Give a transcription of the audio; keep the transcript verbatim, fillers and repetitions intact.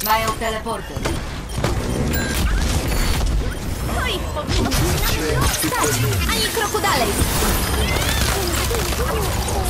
Mają teleporter. To ich powinno być na stać. Ani kroku dalej.